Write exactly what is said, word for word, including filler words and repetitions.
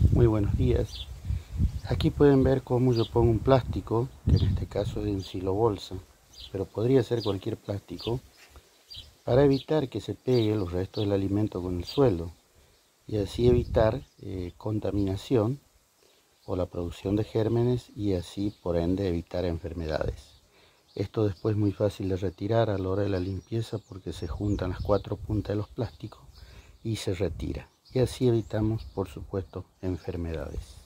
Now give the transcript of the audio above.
Muy buenos días. Aquí pueden ver cómo yo pongo un plástico, que en este caso es de un silobolsa, pero podría ser cualquier plástico, para evitar que se pegue los restos del alimento con el suelo y así evitar eh, contaminación o la producción de gérmenes y así por ende evitar enfermedades. Esto después es muy fácil de retirar a la hora de la limpieza porque se juntan las cuatro puntas de los plásticos y se retira. Y así evitamos, por supuesto, enfermedades.